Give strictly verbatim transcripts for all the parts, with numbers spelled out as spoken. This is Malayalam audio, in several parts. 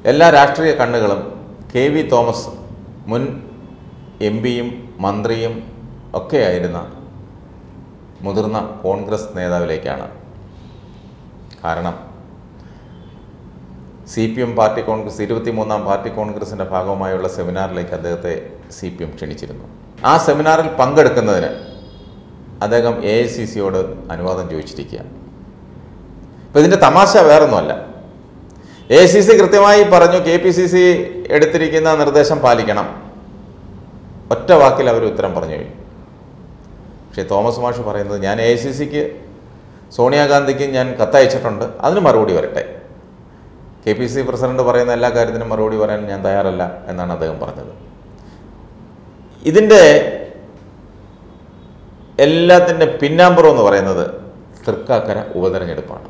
എല്ലാ രാഷ്ട്രീയ കണ്ണുകളും കെ വി തോമസ് മുൻ എം പിയും മന്ത്രിയും ഒക്കെയായിരുന്ന മുതിർന്ന കോൺഗ്രസ് നേതാവിലേക്കാണ്. കാരണം C P M party congress ഇരുപത്തിമൂന്നാം പാർട്ടി കോൺഗ്രസിൻ്റെ ഭാഗമായുള്ള സെമിനാറിലേക്ക് അദ്ദേഹത്തെ സി പി എം ക്ഷണിച്ചിരുന്നു. ആ സെമിനാറിൽ പങ്കെടുക്കുന്നതിന് അദ്ദേഹം എ ഐ സി സിയോട് അനുവാദം ചോദിച്ചിരിക്കുകയാണ്. അപ്പോൾ ഇതിൻ്റെ തമാശ വേറൊന്നുമല്ല. എ ഐ സി സി കൃത്യമായി പറഞ്ഞു കെ പി സി സി എടുത്തിരിക്കുന്ന നിർദ്ദേശം പാലിക്കണം. ഒറ്റ വാക്കിൽ അവർ ഉത്തരം പറഞ്ഞു കഴിഞ്ഞു. പക്ഷേ തോമസ് മാഷ് പറയുന്നത് ഞാൻ എ ഐ സി സിക്ക് സോണിയാഗാന്ധിക്ക് ഞാൻ കത്തയച്ചിട്ടുണ്ട്, അതിന് മറുപടി വരട്ടെ. K P C C president പറയുന്ന എല്ലാ കാര്യത്തിനും മറുപടി പറയാൻ ഞാൻ തയ്യാറല്ല എന്നാണ് അദ്ദേഹം പറഞ്ഞത്. ഇതിൻ്റെ എല്ലാത്തിൻ്റെ പിന്നാമ്പുറം എന്ന് പറയുന്നത് തൃക്കാക്കര ഉപതെരഞ്ഞെടുപ്പാണ്.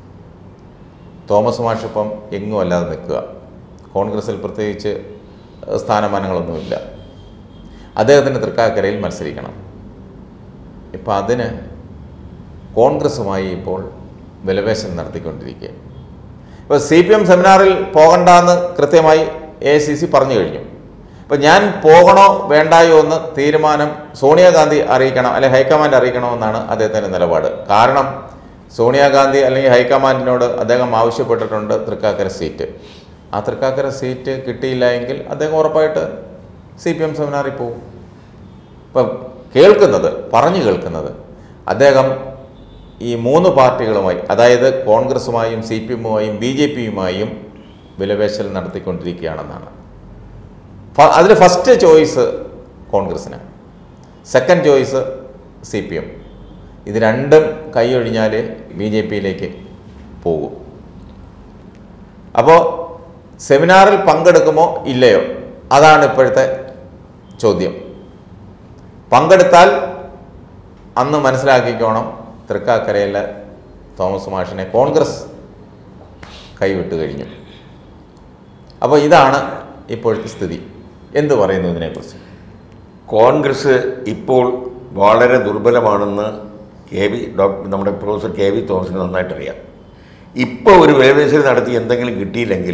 തോമസ് മാഷ് ഇപ്പം എങ്ങും അല്ലാതെ നിൽക്കുക. കോൺഗ്രസിൽ പ്രത്യേകിച്ച് സ്ഥാനമാനങ്ങളൊന്നുമില്ല. അദ്ദേഹത്തിന് തൃക്കാക്കരയിൽ മത്സരിക്കണം. ഇപ്പം അതിന് കോൺഗ്രസുമായി ഇപ്പോൾ വിലപേശം നടത്തിക്കൊണ്ടിരിക്കുക. ഇപ്പോൾ സി പി എം സെമിനാറിൽ പോകണ്ടെന്ന് കൃത്യമായി എ ഐ സി സി പറഞ്ഞു കഴിഞ്ഞു. അപ്പോൾ ഞാൻ പോകണോ വേണ്ടായോ എന്ന് തീരുമാനം സോണിയാഗാന്ധി അറിയിക്കണം, അല്ലെങ്കിൽ ഹൈക്കമാൻഡ് അറിയിക്കണമെന്നാണ് അദ്ദേഹത്തിൻ്റെ നിലപാട്. കാരണം സോണിയാഗാന്ധി അല്ലെങ്കിൽ ഹൈക്കമാൻഡിനോട് അദ്ദേഹം ആവശ്യപ്പെട്ടിട്ടുണ്ട് തൃക്കാക്കര സീറ്റ്. ആ തൃക്കാക്കര സീറ്റ് കിട്ടിയില്ല എങ്കിൽ അദ്ദേഹം ഉറപ്പായിട്ട് സി പി എം സെമിനാറിൽ പോകും. ഇപ്പം കേൾക്കുന്നത് പറഞ്ഞു കേൾക്കുന്നത് അദ്ദേഹം ഈ മൂന്ന് പാർട്ടികളുമായി, അതായത് കോൺഗ്രസുമായും സി പി എമ്മുമായും ബി ജെ പിയുമായും വിലപേശൽ നടത്തിക്കൊണ്ടിരിക്കുകയാണെന്നാണ്. അതിൽ ഫസ്റ്റ് ചോയ്സ് കോൺഗ്രസിന്, second choice C P M. ഇത് രണ്ടും കൈയൊഴിഞ്ഞാൽ ബി ജെ പിയിലേക്ക് പോകും. അപ്പോൾ സെമിനാറിൽ പങ്കെടുക്കുമോ ഇല്ലയോ, അതാണ് ഇപ്പോഴത്തെ ചോദ്യം. പങ്കെടുത്താൽ അന്ന് മനസ്സിലാക്കിക്കോണം തൃക്കാക്കരയിലെ തോമസ് മാഷിനെ കോൺഗ്രസ് കൈവിട്ട് കഴിഞ്ഞു. അപ്പോൾ ഇതാണ് ഇപ്പോഴത്തെ സ്ഥിതി. എന്ത് പറയുന്നു ഇതിനെക്കുറിച്ച്? കോൺഗ്രസ് ഇപ്പോൾ വളരെ ദുർബലമാണെന്ന് കെ വി ഡോക്ടർ നമ്മുടെ പ്രൊഫസർ കെ വി തോമസിന് നന്നായിട്ടറിയാം. ഇപ്പോൾ ഒരു വിലപേശൽ നടത്തി എന്തെങ്കിലും കിട്ടിയില്ലെങ്കിൽ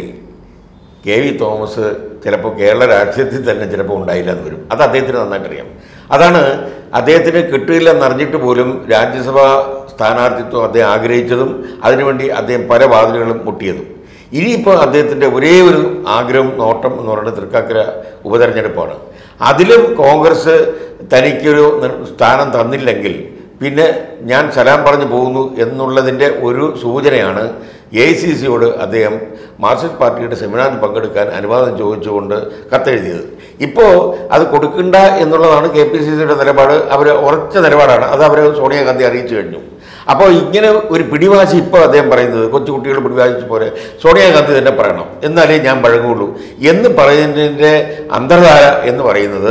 കെ വി തോമസ് ചിലപ്പോൾ കേരള രാഷ്ട്രീയത്തിൽ തന്നെ ചിലപ്പോൾ ഉണ്ടായില്ല എന്ന് വരും. അത് അദ്ദേഹത്തിന് നന്നായിട്ടറിയാം. അതാണ് അദ്ദേഹത്തിന് കിട്ടിയില്ലെന്നറിഞ്ഞിട്ട് പോലും രാജ്യസഭാ സ്ഥാനാർത്ഥിത്വം അദ്ദേഹം ആഗ്രഹിച്ചതും അതിനുവേണ്ടി അദ്ദേഹം പല വാതിലുകളും മുട്ടിയതും. ഇനിയിപ്പോൾ അദ്ദേഹത്തിൻ്റെ ഒരേ ഒരു ആഗ്രഹം, നോട്ടം എന്ന് പറയുന്നത് തൃക്കാക്കര ഉപതെരഞ്ഞെടുപ്പാണ്. അതിലും കോൺഗ്രസ് തനിക്കൊരു സ്ഥാനം തന്നില്ലെങ്കിൽ പിന്നെ ഞാൻ സലാം പറഞ്ഞു പോകുന്നു എന്നുള്ളതിൻ്റെ ഒരു സൂചനയാണ് എ ഐ സി സിയോട് അദ്ദേഹം മാർക്സിസ്റ്റ് പാർട്ടിയുടെ സെമിനാറിൽ പങ്കെടുക്കാൻ അനുവാദം ചോദിച്ചുകൊണ്ട് കത്തെഴുതിയത്. ഇപ്പോൾ അത് കൊടുക്കണ്ട എന്നുള്ളതാണ് കെ പി സി സിയുടെ നിലപാട്. അവർ ഉറച്ച നിലപാടാണ്. അത് അവർ സോണിയാഗാന്ധി അറിയിച്ചു കഴിഞ്ഞു. അപ്പോൾ ഇങ്ങനെ ഒരു പിടിവാശി ഇപ്പോൾ അദ്ദേഹം പറയുന്നത് കൊച്ചുകുട്ടികൾ പിടിവാശിച്ച് പോലെ സോണിയാഗാന്ധി തന്നെ പറയണം, എന്നാലേ ഞാൻ പഴകുള്ളൂ എന്ന് പറയുന്നതിൻ്റെ അന്തർധാര എന്ന് പറയുന്നത്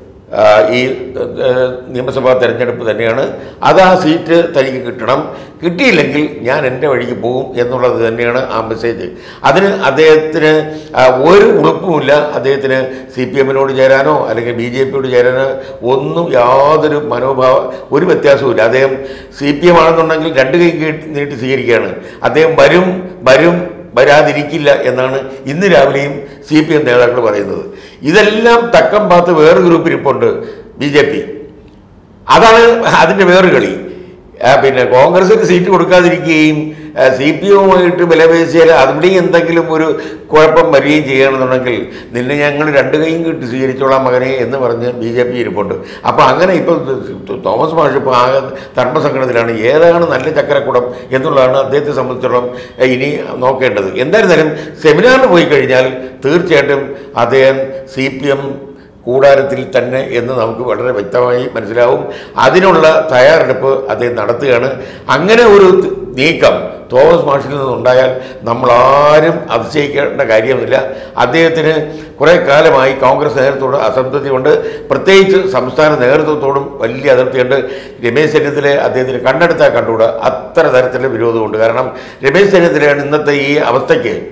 ഈ നിയമസഭാ തെരഞ്ഞെടുപ്പ് തന്നെയാണ്. അത് ആ സീറ്റ് തനിക്ക് കിട്ടണം, കിട്ടിയില്ലെങ്കിൽ ഞാൻ എൻ്റെ വഴിക്ക് പോകും എന്നുള്ളത് തന്നെയാണ് ആ മെസ്സേജ്. അതിന് അദ്ദേഹത്തിന് ഒരു ഉറപ്പുമില്ല. അദ്ദേഹത്തിന് സി പി എമ്മിനോട് ചേരാനോ അല്ലെങ്കിൽ ബി ജെ പിയോട് ചേരാനോ ഒന്നും യാതൊരു മനോഭാവ ഒരു വ്യത്യാസവുമില്ല. അദ്ദേഹം സി പി എം ആണെന്നുണ്ടെങ്കിൽ രണ്ട് കൈ നീട്ടി സ്വീകരിക്കുകയാണ്. അദ്ദേഹം വരും വരും വരാതിരിക്കില്ല എന്നാണ് ഇന്ന് രാവിലെയും സി പി എം നേതാക്കൾ പറയുന്നത്. ഇതെല്ലാം തക്കം പാത്ത് വേറെ ഗ്രൂപ്പിരിപ്പുണ്ട് ബി ജെ പി. അതാണ് അതിൻ്റെ വേറൊരു കളി. പിന്നെ കോൺഗ്രസിന് സീറ്റ് കൊടുക്കാതിരിക്കുകയും സി പി എമ്മുമായിട്ട് വിലപേശിയാൽ അവിടെയും എന്തെങ്കിലും ഒരു കുഴപ്പം വരികയും ചെയ്യണമെന്നുണ്ടെങ്കിൽ നിന്നെ ഞങ്ങൾ രണ്ട് കൈയും കിട്ടി സ്വീകരിച്ചോളാം മകനെ എന്ന് പറഞ്ഞ് ബി ജെ പി ഇരിപ്പുണ്ട്. അപ്പോൾ അങ്ങനെ ഇപ്പോൾ തോമസ് മാഷ് ഇപ്പോൾ ആകെ ധർമ്മസങ്കടത്തിലാണ്. ഏതാണ് നല്ല ചക്കരക്കുടം എന്നുള്ളതാണ് അദ്ദേഹത്തെ സംബന്ധിച്ചിടത്തോളം ഇനി നോക്കേണ്ടത്. എന്തായിരുന്നാലും സെമിനാറിന് പോയി കഴിഞ്ഞാൽ തീർച്ചയായിട്ടും അദ്ദേഹം സി പി എം കൂടാരത്തിൽ തന്നെ എന്ന് നമുക്ക് വളരെ വ്യക്തമായി മനസ്സിലാവും. അതിനുള്ള തയ്യാറെടുപ്പ് അദ്ദേഹം നടത്തുകയാണ്. അങ്ങനെ ഒരു നീക്കം തോമസ് മാഷിൽ നിന്നുണ്ടായാൽ നമ്മളാരും അതിശയിക്കേണ്ട കാര്യമൊന്നുമില്ല. അദ്ദേഹത്തിന് കുറേ കാലമായി കോൺഗ്രസ് നേതൃത്വത്തോട് അസംതൃപ്തിയുണ്ട്. പ്രത്യേകിച്ച് സംസ്ഥാന നേതൃത്വത്തോടും വലിയ അതിർത്തിയുണ്ട്. രമേശ് ചെന്നിത്തല അദ്ദേഹത്തിന് കണ്ടെടുത്താൽ കണ്ടുകൂടാ, അത്ര തരത്തിലുള്ള വിരോധമുണ്ട്. കാരണം രമേശ് ചെന്നിത്തലയാണ് ഇന്നത്തെ ഈ അവസ്ഥയ്ക്ക്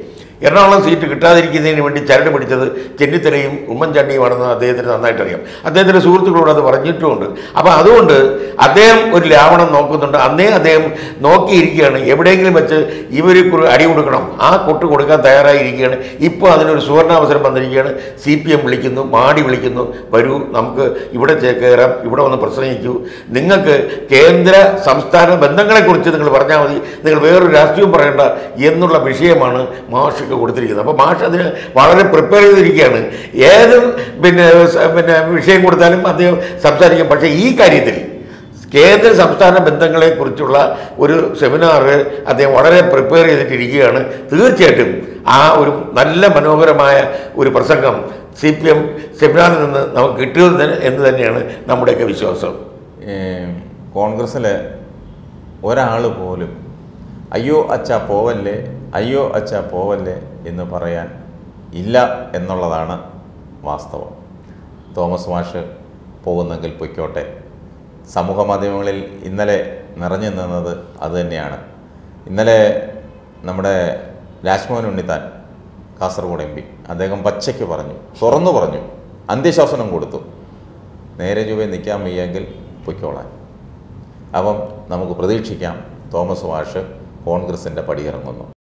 എറണാകുളം സീറ്റ് കിട്ടാതിരിക്കുന്നതിന് വേണ്ടി ചരട് പിടിച്ചത് ചെന്നിത്തലയും ഉമ്മൻചാണ്ടിയുമാണെന്ന് അദ്ദേഹത്തിന് നന്നായിട്ട് അറിയാം. അദ്ദേഹത്തിൻ്റെ സുഹൃത്തുക്കളോട് അത് പറഞ്ഞിട്ടുമുണ്ട്. അപ്പോൾ അതുകൊണ്ട് അദ്ദേഹം ഒരു ലാവണം നോക്കുന്നുണ്ട്. അന്നേ അദ്ദേഹം നോക്കിയിരിക്കുകയാണ്, എവിടെയെങ്കിലും വെച്ച് ഇവർ അടി കൊടുക്കണം, ആ കൊട്ട് കൊടുക്കാൻ തയ്യാറായിരിക്കുകയാണ്. ഇപ്പോൾ അതിനൊരു സുവർണാവസരം വന്നിരിക്കുകയാണ്. സി പി എം വിളിക്കുന്നു, മാടി വിളിക്കുന്നു, വരൂ നമുക്ക് ഇവിടെ ചേക്കേറാം, ഇവിടെ വന്ന് പ്രസംഗിക്കൂ, നിങ്ങൾക്ക് കേന്ദ്ര സംസ്ഥാന ബന്ധങ്ങളെക്കുറിച്ച് നിങ്ങൾ പറഞ്ഞാൽ മതി, നിങ്ങൾ വേറൊരു രാഷ്ട്രീയവും പറയേണ്ട എന്നുള്ള വിഷയമാണ് മാഷ് കൊടുത്തിരിക്കുന്നത്. അപ്പോൾ മാഷ് അതിന് വളരെ പ്രിപ്പയർ ചെയ്തിരിക്കുകയാണ്. ഏത് പിന്നെ പിന്നെ വിഷയം കൊടുത്താലും അദ്ദേഹം സംസാരിക്കും. പക്ഷേ ഈ കാര്യത്തിൽ കേന്ദ്ര സംസ്ഥാന ബന്ധങ്ങളെക്കുറിച്ചുള്ള ഒരു സെമിനാർ അദ്ദേഹം വളരെ പ്രിപ്പയർ ചെയ്തിട്ടിരിക്കുകയാണ്. തീർച്ചയായിട്ടും ആ ഒരു നല്ല മനോഹരമായ ഒരു പ്രസംഗം സി പി എം സെമിനാറിൽ നിന്ന് നമുക്ക് കിട്ടുന്നത് എന്ന് തന്നെയാണ് നമ്മുടെയൊക്കെ വിശ്വാസം. കോൺഗ്രസ്സിലെ ഒരാൾ പോലും അയ്യോ അച്ഛാ പോവല്ലേ, അയ്യോ അച്ഛാ പോവല്ലേ എന്ന് പറയാൻ ഇല്ല എന്നുള്ളതാണ് വാസ്തവം. തോമസ് മാഷ് പോകുന്നെങ്കിൽ പൊയ്ക്കോട്ടെ. സമൂഹ മാധ്യമങ്ങളിൽ ഇന്നലെ നിറഞ്ഞു നിന്നത് അതുതന്നെയാണ്. ഇന്നലെ നമ്മുടെ രാജ്മോഹൻ ഉണ്ണിത്താൻ കാസർഗോഡ് എം പി അദ്ദേഹം പച്ചയ്ക്ക് പറഞ്ഞു, തുറന്നു പറഞ്ഞു, അന്ത്യശാസനം കൊടുത്തു, നേരെ ചൊവ്വേ നിൽക്കാൻ വയ്യെങ്കിൽ പൊയ്ക്കോളാൻ. അപ്പം നമുക്ക് പ്രതീക്ഷിക്കാം തോമസ് മാഷ് കോൺഗ്രസിൻ്റെ പടിയിറങ്ങുന്നു.